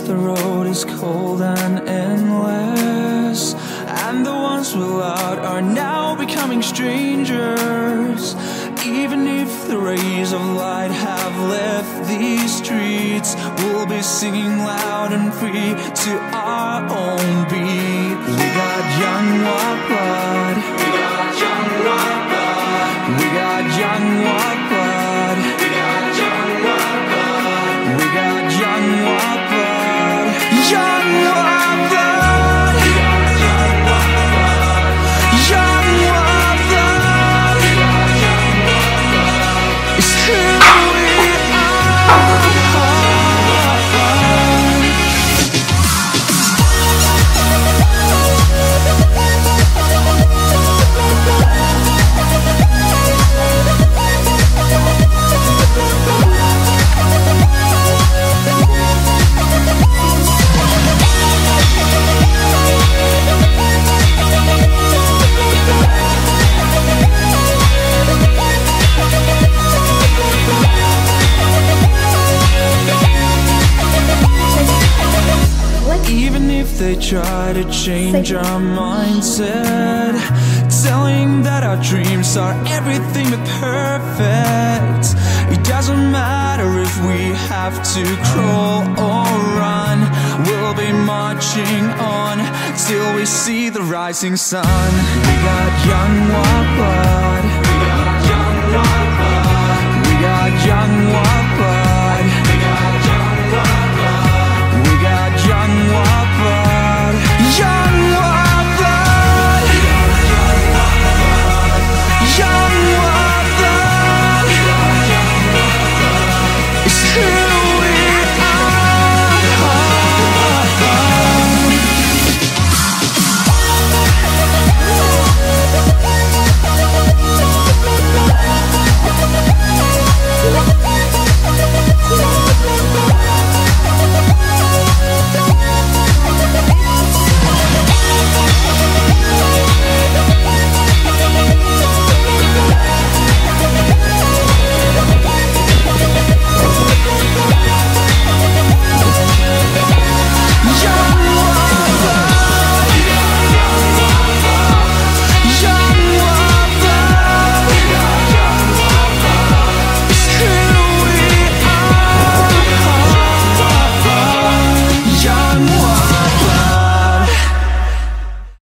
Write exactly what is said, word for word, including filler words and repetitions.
the road is cold and endless, and the ones we loved are now becoming strangers. Even if the rays of light have left these streets, we'll be singing loud and free to our own beat. We got young white blood. We got young white blood. We got young white blood. We got young white blood. We got young white blood. Young white blood. We got young white blood. Young white blood. We got young white blood. It's who we are. Even if they try to change our mindset, telling that our dreams are everything but perfect, it doesn't matter if we have to crawl or run. We'll be marching on till we see the rising sun. We got young white blood.